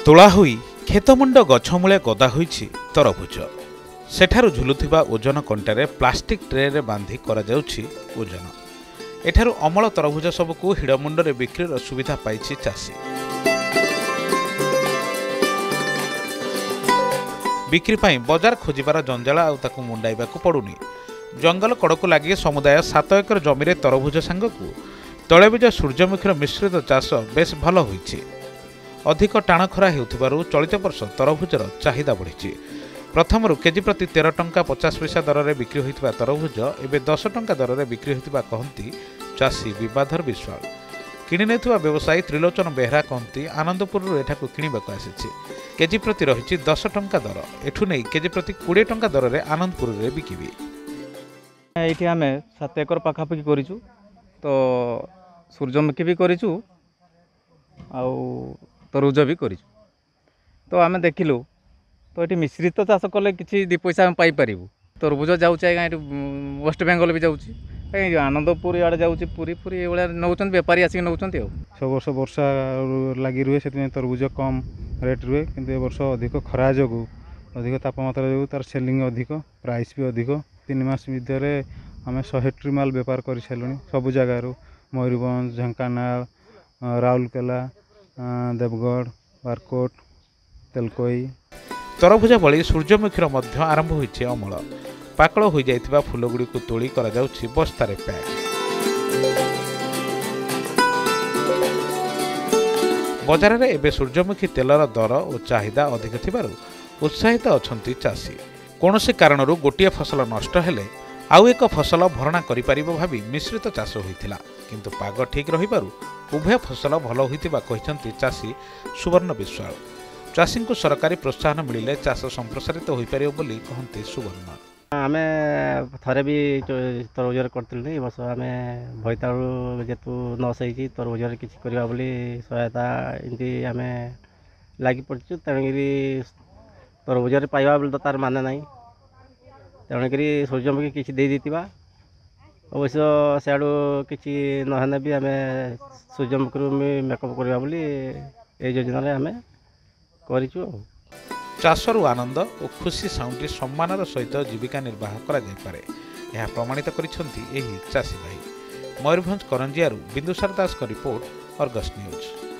ତୋଳା ହୋଇ କ୍ଷେତମୁଣ୍ଡ ଗଛମୂଳେ ଗଦା ହୋଇଛି ତରଭୁଜ। ସେଠାରୁ ଝୁଲୁଥିବା ଓଜନ କଣ୍ଟାରେ ପ୍ଲାଷ୍ଟିକ ଟ୍ରେରେ ବାନ୍ଧି କରାଯାଉଛି ଓଜନ। ଏଠାରୁ ଅମଳ ତରଭୁଜ ସବୁକୁ ହିଡ଼ମୁଣ୍ଡରେ ବିକ୍ରିର ସୁବିଧା ପାଇଛି ଚାଷୀ। ବିକ୍ରି ପାଇଁ ବଜାର ଖୋଜିବାର ଜଞ୍ଜାଳ ଆଉ ତାକୁ ମୁଣ୍ଡାଇବାକୁ ପଡ଼ୁନି। ଜଙ୍ଗଲ କଡ଼କୁ ଲାଗି ସମୁଦାୟ 7 ଏକର ଜମିରେ ତରଭୁଜ ସାଙ୍ଗକୁ ତୈଳବୀଜ ସୂର୍ଯ୍ୟମୁଖୀର ମିଶ୍ରିତ ଚାଷ ବେଶ୍ ଭଲ ହୋଇଛି। ଅଧିକ ଟାଣ ଖରା ହେଉଥିବାରୁ ଚଳିତ ବର୍ଷ ତରଭୁଜର ଚାହିଦା ବଢ଼ିଛି। ପ୍ରଥମରୁ କେଜି ପ୍ରତି 13 ଟଙ୍କା 50 ପଇସା ଦରରେ ବିକ୍ରି ହୋଇଥିବା ତରଭୁଜ ଏବେ 10 ଟଙ୍କା ଦରରେ ବିକ୍ରି ହେଉଥିବା କହନ୍ତି ଚାଷୀ ବିବାଧର ବିଶ୍ୱାଳ। କିଣି ନେଉଥିବା ବ୍ୟବସାୟୀ ତ୍ରିଲୋଚନ ବେହେରା କହନ୍ତି ଆନନ୍ଦପୁରରୁ ଏଠାକୁ କିଣିବାକୁ ଆସିଛି। କେଜି ପ୍ରତି ରହିଛି 10 ଟଙ୍କା ଦର। ଏଠୁ ନେଇ କେଜି ପ୍ରତି 20 ଟଙ୍କା ଦରରେ ଆନନ୍ଦପୁରରେ ବିକିବି। ଏଇଠି ଆମେ 7 ଏକର ପାଖାପାଖି କରିଛୁ। ତ ସୂର୍ଯ୍ୟମୁଖୀ ବି କରିଛୁ ଆଉ ତରଭୁଜ ବି କରିଛୁ। ତ ଆମେ ଦେଖିଲୁ ତ ଏଠି ମିଶ୍ରିତ ଚାଷ କଲେ କିଛି 2 ପଇସା ଆମେ ପାଇପାରିବୁ। ତରଭୁଜ ଯାଉଛି ଆଜ୍ଞା ଏଠି ୱେଷ୍ଟବେଙ୍ଗଲ ବି ଯାଉଛି, ଆନନ୍ଦପୁର ଇଆଡ଼େ ଯାଉଛି, ପୁରୀ ଏଇଭଳିଆ ନେଉଛନ୍ତି, ବେପାରୀ ଆସିକି ନେଉଛନ୍ତି। ଆଉ ସବୁ ବର୍ଷ ବର୍ଷା ଲାଗି ରୁହେ, ସେଥିପାଇଁ ତରଭୁଜ କମ୍ ରେଟ୍ ରୁହେ। କିନ୍ତୁ ଏ ବର୍ଷ ଅଧିକ ଖରା ଯୋଗୁଁ, ଅଧିକ ତାପମାତ୍ରା ଯୋଗୁଁ ତାର ସେଲିଂ ଅଧିକ, ପ୍ରାଇସ୍ ବି ଅଧିକ। 3 ମାସ ଭିତରେ ଆମେ 100 ଟ୍ରି ମାଲ ବେପାର କରିସାରିଲୁଣି ସବୁ ଜାଗାରୁ, ମୟୂରଭଞ୍ଜ, ଢେଙ୍କାନାଳ, ରାଉରକେଲା, ଦେବଗଡ଼, ବାରକୋଟ, ତେଲକୋଇ। ତରଭୁଜ ଭଳି ସୂର୍ଯ୍ୟମୁଖୀର ମଧ୍ୟ ଆରମ୍ଭ ହୋଇଛି ଅମଳ। ପାକଳ ହୋଇଯାଇଥିବା ଫୁଲଗୁଡ଼ିକୁ ତୋଳି କରାଯାଉଛି ବସ୍ତାରେ ପ୍ୟାକ୍। ବଜାରରେ ଏବେ ସୂର୍ଯ୍ୟମୁଖୀ ତେଲର ଦର ଓ ଚାହିଦା ଅଧିକ ଥିବାରୁ ଉତ୍ସାହିତ ଅଛନ୍ତି ଚାଷୀ। କୌଣସି କାରଣରୁ ଗୋଟିଏ ଫସଲ ନଷ୍ଟ ହେଲେ ଆଉ ଏକ ଫସଲ ଭରଣା କରିପାରିବ ଭାବି ମିଶ୍ରିତ ଚାଷ ହୋଇଥିଲା। କିନ୍ତୁ ପାଗ ଠିକ୍ ରହିବାରୁ ଉଭୟ ଫସଲ ଭଲ ହୋଇଥିବା କହିଛନ୍ତି ଚାଷୀ ସୁବର୍ଣ୍ଣ ବିଶ୍ୱାଳ। ଚାଷୀଙ୍କୁ ସରକାରୀ ପ୍ରୋତ୍ସାହନ ମିଳିଲେ ଚାଷ ସମ୍ପ୍ରସାରିତ ହୋଇପାରିବ ବୋଲି କହନ୍ତି ସୁବର୍ଣ୍ଣ। ଆମେ ଥରେ ବି ତରଭୁଜରେ କରିଥିଲୁ। ଏ ବର୍ଷ ଆମେ ବୋଇତାଳୁ ଯେହେତୁ ଲସ୍ ହେଇଛି, ତରଭୁଜରେ କିଛି କରିବା ବୋଲି ସହାୟତା ଏମିତି ଆମେ ଲାଗି ପଡ଼ିଛୁ। ତେଣୁକରି ତରଭୁଜରେ ପାଇବା ବୋଲି ତ ତାର ମାନେ ନାହିଁ। ତେଣୁକରି ସୂର୍ଯ୍ୟମୁଖୀ କିଛି ଦେଇଥିବା, ଅବଶ୍ୟ ସିଆଡ଼ୁ କିଛି ନହେଲେ ବି ଆମେ ସୂର୍ଯ୍ୟମୁଖୀରୁ ବି ମେକଅପ୍ କରିବା ବୋଲି ଏଇ ଯୋଜନାରେ ଆମେ କରିଛୁ। ଚାଷରୁ ଆନନ୍ଦ ଓ ଖୁସି ସାଉଁଟି ସମ୍ମାନର ସହିତ ଜୀବିକା ନିର୍ବାହ କରାଯାଇପାରେ, ଏହା ପ୍ରମାଣିତ କରିଛନ୍ତି ଏହି ଚାଷୀ ଭାଇ। ମୟୂରଭଞ୍ଜ କରଞ୍ଜିଆରୁ ବିନ୍ଦୁସାର ଦାସଙ୍କ ରିପୋର୍ଟ, ଅର୍ଗସ୍ ନ୍ୟୁଜ୍।